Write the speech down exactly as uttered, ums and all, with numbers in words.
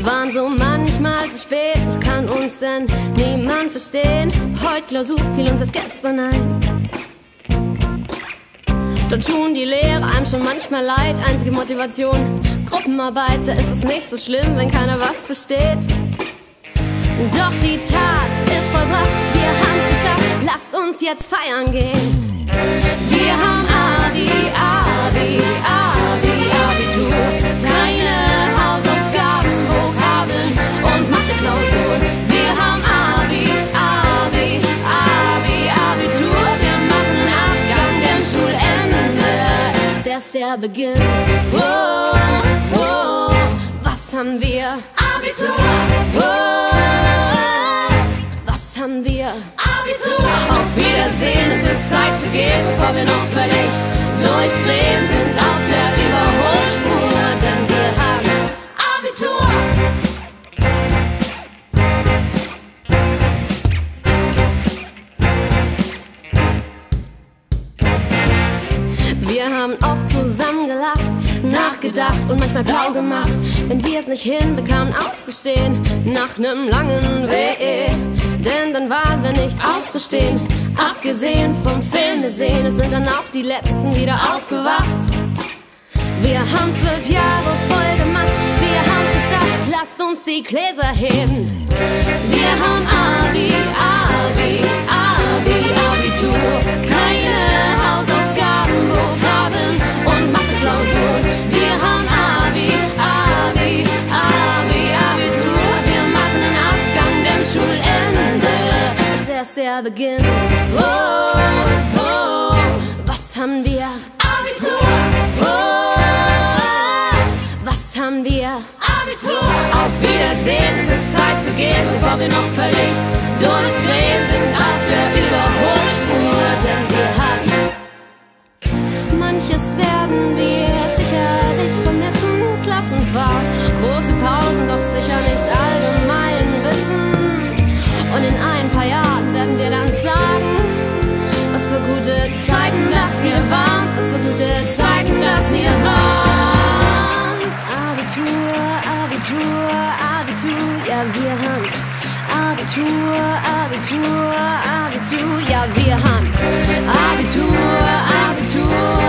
Wir waren so manchmal zu spät, doch kann uns denn niemand verstehen. Heute Klausur fiel uns erst gestern ein. Dort tun die Lehrer einem schon manchmal leid. Einzige Motivation, Gruppenarbeit, da ist es nicht so schlimm, wenn keiner was versteht. Doch die Tat ist vollbracht, wir haben's geschafft, lasst uns jetzt feiern gehen. Wir haben Abi, Abi, Abi, Abitur. Keine Hausaufgaben, Vokabeln und Mathe-Klausur. Wir haben Abi, Abi, Abi, Abitur. Wir machen einen Abgang, denn Schulende ist erst der Beginn. Oh, oh, was haben wir? Abitur! Oh, was haben wir? Abitur! Auf Wiedersehen, es ist Zeit zu gehen, bevor wir noch völlig durchdrehen, sind auf der Überholspur, denn wir haben Abitur! Wir haben oft zusammen gelacht, nachgedacht und manchmal blau gemacht, wenn wir es nicht hinbekamen aufzustehen nach nem langen Weg. Denn dann waren wir nicht auszustehen, abgesehen vom Filme sehen, es sind dann auch die Letzten wieder aufgewacht. Wir haben zwölf Jahre voll gemacht, wir haben's geschafft, lasst uns die Gläser heben. Wir haben Abi, Abi, Abi, Abitur, keine Hausaufgaben, Vokabeln und Mathe-Klausur. Wir haben Abi, Abi, Abi, Abitur. Wir machen einen Abgang, denn Schulende ist erst der Beginn. Oh, oh, was haben wir? Abitur! Oh, was haben wir? Abitur! Auf Wiedersehen, es ist Zeit zu gehen, bevor wir noch völlig durchdrehen, sind auf der Überholspur, denn wir haben manches werden wir sicherlich vermissen. Klassenfahrt, große Pausen, doch sicher nicht allgemein Wissen. Und in ein paar Jahren werden wir dann sagen, was für gute Zeiten das hier waren, was für gute Zeiten das hier waren. Abitur, Abitur, Abitur, ja wir haben Abitur, Abitur, Abitur, ja wir haben Abitur, Abitur.